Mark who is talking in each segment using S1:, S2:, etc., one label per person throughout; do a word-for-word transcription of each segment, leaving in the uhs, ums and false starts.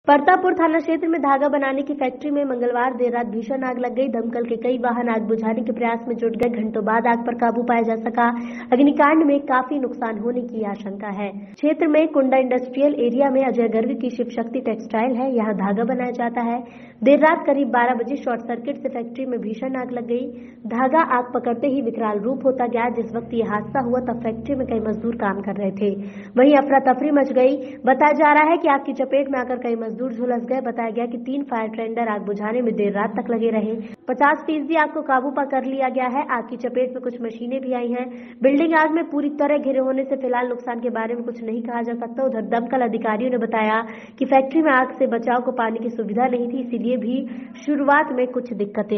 S1: परतापुर थाना क्षेत्र में धागा बनाने की फैक्ट्री में मंगलवार देर रात भीषण आग लग गई। दमकल के कई वाहन आग बुझाने के प्रयास में जुट गए। घंटों बाद आग पर काबू पाया जा सका। अग्निकांड में काफी नुकसान होने की आशंका है। क्षेत्र में कुंडा इंडस्ट्रियल एरिया में अजय गर्ग की शिव शक्ति टेक्सटाइल है। यहाँ धागा बनाया जाता है। देर रात करीब बारह बजे शॉर्ट सर्किट से फैक्ट्री में भीषण आग लग गई। धागा आग पकड़ते ही विकराल रूप होता गया। जिस वक्त ये हादसा हुआ तब फैक्ट्री में कई मजदूर काम कर रहे थे। वहीं अफरा तफरी मच गई। बताया जा रहा है कि आग की चपेट में आकर कई मजदूर झुलस गए। बताया गया कि तीन फायर टेंडर आग बुझाने में देर रात तक लगे रहे। पचास फीसदी आग को काबू पा कर लिया गया है। आग की चपेट में कुछ मशीनें भी आई हैं। बिल्डिंग आग में पूरी तरह घिरे होने से फिलहाल नुकसान के बारे में कुछ नहीं कहा जा सकता। उधर दमकल अधिकारियों ने बताया कि फैक्ट्री में आग से बचाव को पानी की सुविधा नहीं थी, इसीलिए भी शुरुआत में कुछ दिक्कतें।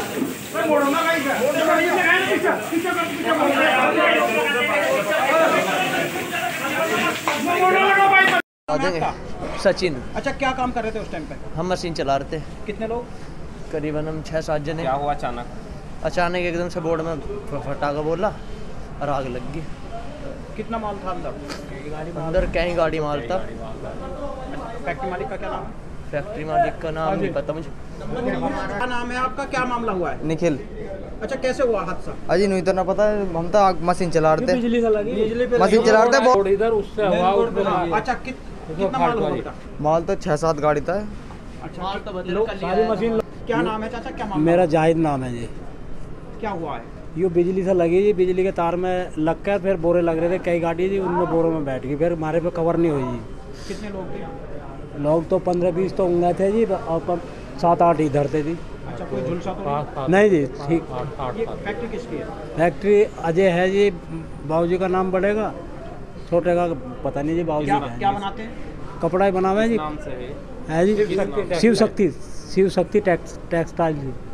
S2: सचिन।
S3: अच्छा, क्या काम कर रहे थे उस टाइम पे?
S2: हम मशीन चला रहे थे।
S3: कितने लोग?
S2: करीबन हम छह सात जने।
S4: क्या हुआ अचानक?
S2: अचानक एकदम से बोर्ड में फटाका बोला और आग लग गई।
S3: कितना माल था अंदर?
S2: अंदर कहीं गाड़ी माल था।
S3: फैक्ट्री मालिक का क्या नाम है?
S2: फैक्ट्री मालिक का नाम नहीं पता मुझे।
S3: क्या नाम है आपका? क्या मामला हुआ है?
S5: निखिल।
S3: अच्छा, कैसे हुआ हादसा?
S5: अजी नहीं तो ना पता है, हम तो मशीन चला रहे थे।
S3: बिजली से लगी? बिजली पे
S5: मशीन चला रहे थे
S4: इधर उससे हवा उसपे लगी।
S3: अच्छा, कित, कितना माल होगा?
S5: माल तो छह सात गाड़ी था।
S3: अच्छा, सारी मशीन। क्या नाम है चाचा? क्या मामला?
S6: मेरा जाहिद नाम है जी।
S3: क्या हुआ है?
S6: ये बिजली से लगी जी, बिजली के तार में लग कर फिर बोरे लग रहे थे, कई गाड़ी जी, उनमें बोरों में बैठ गई, फिर हमारे पे कवर नहीं हुई जी।
S3: कितने लोग थे?
S6: लोग तो पंद्रह बीस तो उंगे थे जी, और सात आठ इधर थे जी।
S3: अच्छा, कोई झुलसा तो
S6: नहीं जी? ठीक।
S3: ये फैक्ट्री किसकी है?
S6: फैक्ट्री अजय है जी, बाबूजी का नाम बढ़ेगा, छोटे का पता नहीं जी। बाबूजी
S3: क्या,
S6: का
S3: क्या बनाते हैं?
S6: कपड़ा ही बनावे जी।
S4: नाम से
S6: है जी शिव शक्ति, शिव शक्ति टेक्स टेक्सटाइल जी।